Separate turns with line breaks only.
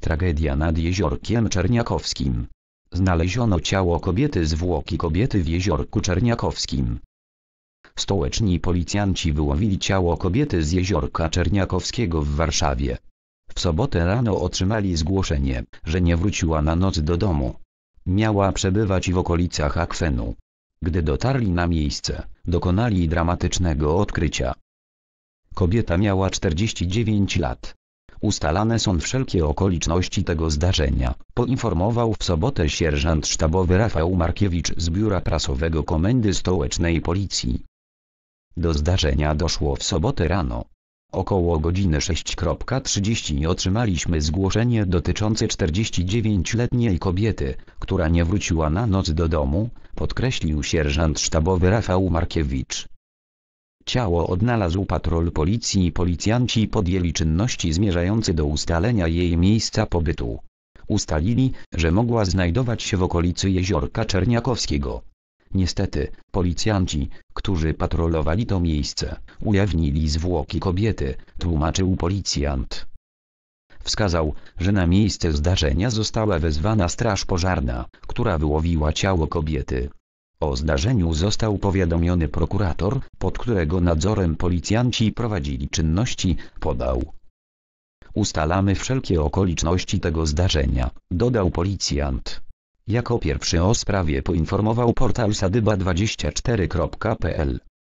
Tragedia nad Jeziorkiem Czerniakowskim. Znaleziono ciało kobiety, zwłoki kobiety w Jeziorku Czerniakowskim. Stołeczni policjanci wyłowili ciało kobiety z Jeziorka Czerniakowskiego w Warszawie. W sobotę rano otrzymali zgłoszenie, że nie wróciła na noc do domu. Miała przebywać w okolicach akwenu. Gdy dotarli na miejsce, dokonali dramatycznego odkrycia. Kobieta miała 49 lat. Ustalane są wszelkie okoliczności tego zdarzenia, poinformował w sobotę sierżant sztabowy Rafał Markiewicz z biura prasowego Komendy Stołecznej Policji. Do zdarzenia doszło w sobotę rano. Około godziny 6:30 otrzymaliśmy zgłoszenie dotyczące 49-letniej kobiety, która nie wróciła na noc do domu, podkreślił sierżant sztabowy Rafał Markiewicz. Ciało odnalazł patrol policji i policjanci podjęli czynności zmierzające do ustalenia jej miejsca pobytu. Ustalili, że mogła znajdować się w okolicy Jeziorka Czerniakowskiego. Niestety, policjanci, którzy patrolowali to miejsce, ujawnili zwłoki kobiety, tłumaczył policjant. Wskazał, że na miejsce zdarzenia została wezwana straż pożarna, która wyłowiła ciało kobiety. O zdarzeniu został powiadomiony prokurator, pod którego nadzorem policjanci prowadzili czynności, podał. Ustalamy wszelkie okoliczności tego zdarzenia, dodał policjant. Jako pierwszy o sprawie poinformował portal sadyba24.pl.